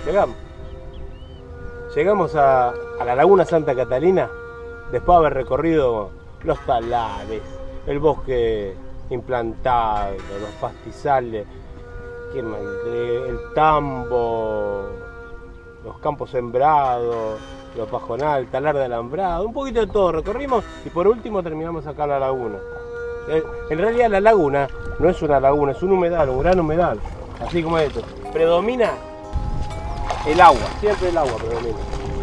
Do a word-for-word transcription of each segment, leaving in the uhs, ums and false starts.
llegamos. Llegamos a, a la laguna Santa Catalina, después de haber recorrido los talares, el bosque implantado, los pastizales, el tambo, los campos sembrados, los pajonal, el talar de alambrado, un poquito de todo recorrimos y por último terminamos acá en la laguna. En realidad la laguna no es una laguna, es un humedal, un gran humedal, así como esto. Predomina el agua, siempre el agua predomina.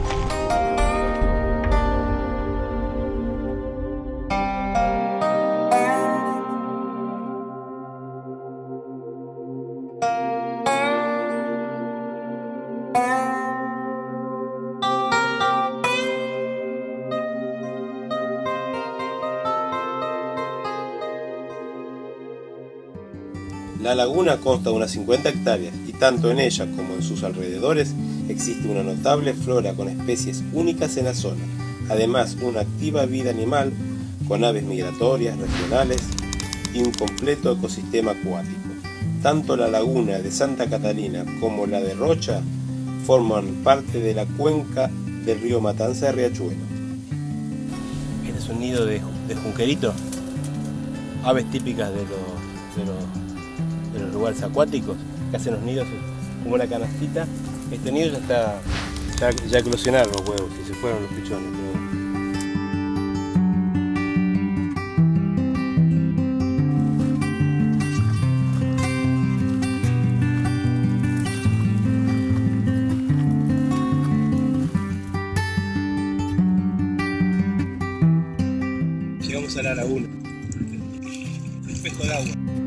La laguna consta de unas cincuenta hectáreas y tanto en ella como en sus alrededores existe una notable flora con especies únicas en la zona, además una activa vida animal con aves migratorias regionales y un completo ecosistema acuático. Tanto la laguna de Santa Catalina como la de Rocha forman parte de la cuenca del río Matanza de Riachuelo. Este es un nido de, de junquerito, aves típicas de los, de los de los lugares acuáticos que hacen los nidos como una canastita. Este nido ya está, ya, ya eclosionaron los huevos y se fueron los pichones. Pero... Llegamos a la laguna, espejo de agua.